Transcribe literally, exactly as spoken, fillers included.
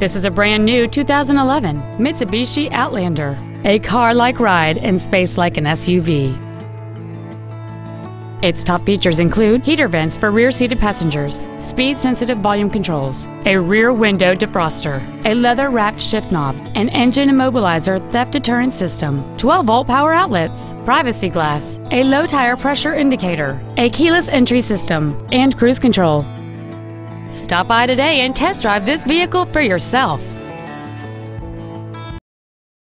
This is a brand new two thousand eleven Mitsubishi Outlander, a car-like ride and space like an S U V. Its top features include heater vents for rear-seated passengers, speed-sensitive volume controls, a rear window defroster, a leather-wrapped shift knob, an engine immobilizer theft deterrent system, twelve volt power outlets, privacy glass, a low tire pressure indicator, a keyless entry system, and cruise control. Stop by today and test drive this vehicle for yourself.